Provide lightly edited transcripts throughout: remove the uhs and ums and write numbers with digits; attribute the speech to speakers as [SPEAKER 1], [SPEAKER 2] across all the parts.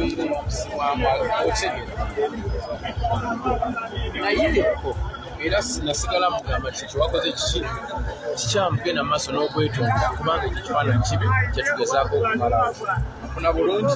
[SPEAKER 1] tubeere otegera naye era nasigala mugamba nti kyewakoze kikyamugenda maaso n'okwetonda kubanga ekyo kifaananyi kibi kyetugezaako okumala nfuna bulungi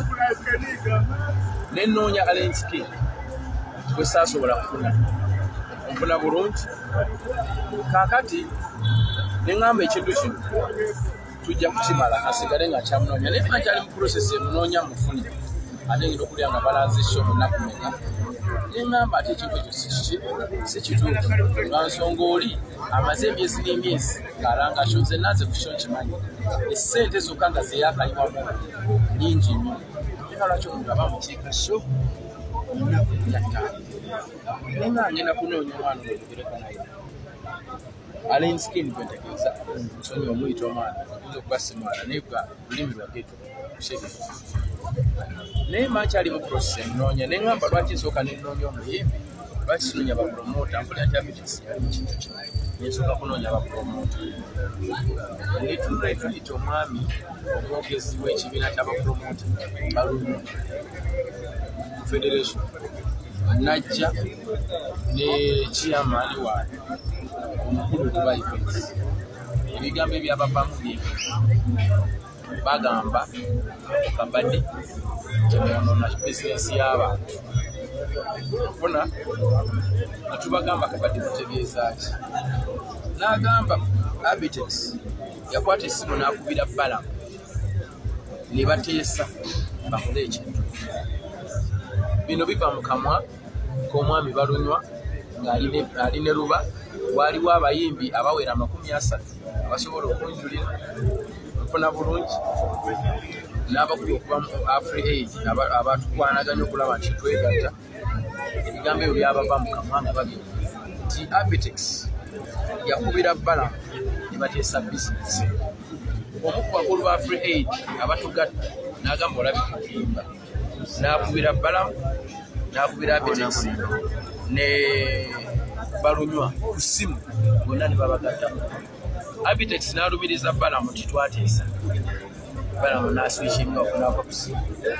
[SPEAKER 1] nenoonya alenski bwe saasobola kufuna nfuna bulungi kaakati neŋŋamba ekintu kino tujja kukimala asigale nga kyamunoonya naye nga kyali mu process emunoonya mufuni ate ngenda okulya nga balanze ekyo munaku meka neŋŋamba ate ekintu ekyo si kituufu nga nsonga oli amaze emyezi n'emyezi ng'alanga kyo nze nanze ku kyo nkimanyi essente zokka nga zeyakalibwamu nyingi nnyo era lwaki omuntu aba mukiika kyo munaku yattaano naye nga ngenda kunoonya omwana oyogereko naye Alinskin kwentegeeza nsonyi omuyita omwana oyinza okuba si mwana naye bwa lulimi lwageto kusebe naye makyali mu process enoonya neŋŋamba lwaki nsooka nenoonya omuyimbi lwaki sinoonya bapromota mpulira nti abitisi yali mu kintu kino nensooka kunoonya bapromota netula etuyita omwami omwogezi w'ekibiina ky'abapromota balunyu federation najja ne chairman waayo omukulu kuba events ebigambo ebyabavaamu byebi bagamba kabadde kyemuyonoona bizinesi y'abantu ofuna netubagamba kabadde mutegeezaaki n'agamba Abitex yakwata essimu n'akubira Balamu ne bateesa bakole ekintu bino biva mu kamwa k'omwami Balunywa ng'ali ne Luba waliwo abayimbi abawera 30 abasobola okunjulira nfuna bulungi n'abakulu okuba mu AfriAid abatukwanaganya okulaba nti twegatta ebigambo ebyo byabava mu kamwa nga bagenda nti Abitex yakubira Balamu ne bateesa bizinesi omu ku bakulu ba AfriAid abatugatta n'agamba olabika okuyimba n'akubira Balamu n'akubira Abitex ne Balunywa ku ssimu bonna ne babagatta Abitex n'alumiriza Balamu nti twateesa Balamu n'aswikinga okunaava ku ssimu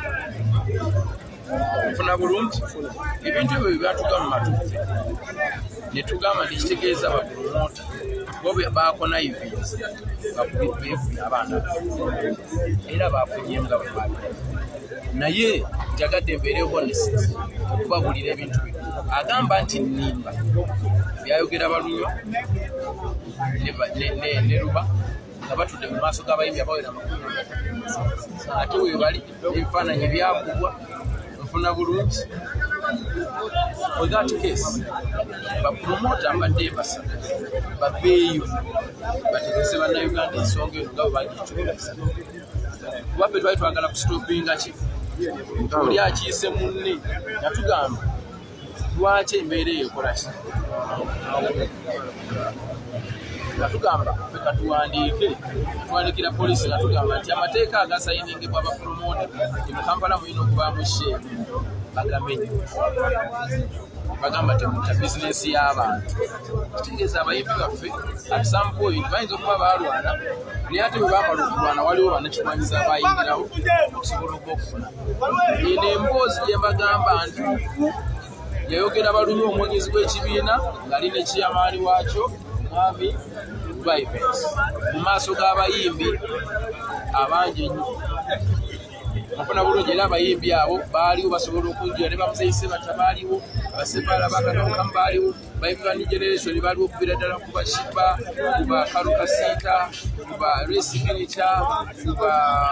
[SPEAKER 1] nfuna bulungi ebintu ebyo byatuga mu matuffe ne tugamba nti kitegeeza bapromota bo baakona events beekubye abaana era baafunyemu nga bwebaali naye njagadde mbeere honest okubabulira ebintu bino agamba nti nnimba byayogera Balunywa ne Luba nga batudde mu maaso g'abayimbi abawera 40 ate we bali ebifaananyi byakubwa nfuna bulungi for that case bapromota mbadde basa baveeyo bategese bannayuganda ensonga eyo nga bwe bagituulaza kubaffe twali twagala kusitopinga ki oli akiise munne natugamba lwaki embeera eyo ekola ki natugamba ffe katuwandiikira poliisi natugamba nti amateeka agasayiningibwa abapromota mu Kampala muyina okubaamu sheeru bagamenye bagamba temuta bizinesi y'abantu kitegeeza abayimbi baffe at some point bayinza okuba baalwana naye ate bwe baamala okulwana waliwo bannakimwanyiza abayingirawo okusobola okufuna eno emboozi gye mbagamba ntuufu yayogera Balunywa omwogezi w'ekibiina ng'ali ne kiyamaani waakyo omwami Events mu maaso g'abayimbi abangi ennyo nfuna bulungi era abayimbi abo baaliwo basobola okunjira ne bamuzeeyise bata baaliwo basebaala bakatokamu baaliwo bayimbi ba New Generation baaliwo okubira ddala ku Bashiba ku ba Karukasiita ku ba Resiginica ku ba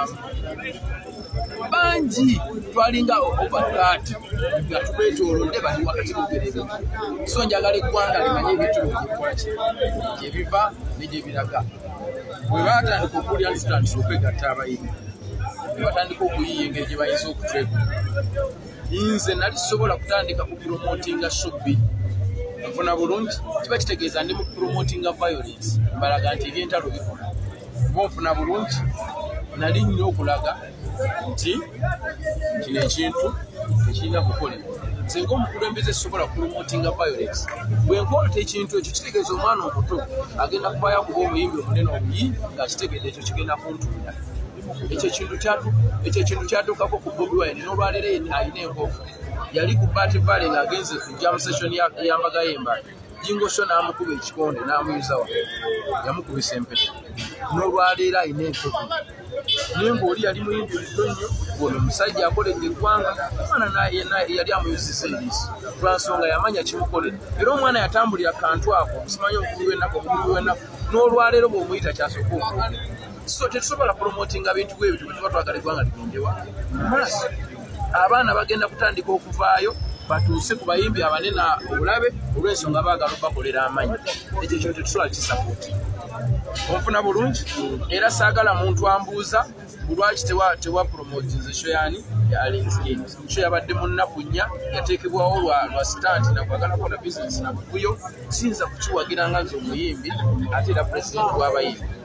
[SPEAKER 1] bangi twalinga over 30 nga tubetolodde bali wakati mu berebe so njagala eggwanga limanye ebintu gye biva ne gye biraga bwe baatandika okulya ntutandisa okwegatta abayimbi ne batandika okuyiiya engeri gye bayinza okutweka nze nali sobola kutandika ku promotinga shoppi nfuna bulungi kiba kitegeeza ndi mu promotinga violence mbalaga nti ebyentalo bikola kuba nfuna bulungi nali nnyo okulaga nti kino ekintu tekirina kukolebwa nze ng'omukulembeze sisobola kupromotinga violence bwe nkwata ekintu ekyo kitegeeza omwana omuto agenda kubayo akuba omuyimbi omunene omuyi ng'akitegeeza ekyo kigenda kuntunda ekyo kintu kyatuukako ku Bobi Wine n'olwaleero alina enkofu yali ku Party Valley ng'agenze ku jam session y'ambaga y'embali Jingo Show n'amukuba ekikonde n'amuyuza wa yamukubisa empeta n'olwaleero alina enkofu naye ng'oli yali muyinjulidde nnyo ono omusajja akoledde eggwanga omwana yali amuyuzisa eriiso lwa nsonga yamanya kimukoledde era omwana yatambulira kantu ako simanyi omukulu w'ennaku n'olwaleero bw'omuyita kyasooka okukola so tetusobola promotinga bintu bwebyo bwe tuba twagala eggwanga ligendewa maaso abaana bagenda kutandika okuvaayo batuuse ku bayimbi abanene obulabe olw'ensonga baagala okubakolera amanyi ekyo kintu tetusobola kisapooti onfuna bulungi era saagala muntu ambuuza lwaki tewa promotinze show yani show yabadde mu nnaku nnya yateekebwawo lwa stanti nakwagala kukola bizinesi nakuyo siyinza kukiwagira nga nze omuyimbi ate era pulezidenti w'abayimbi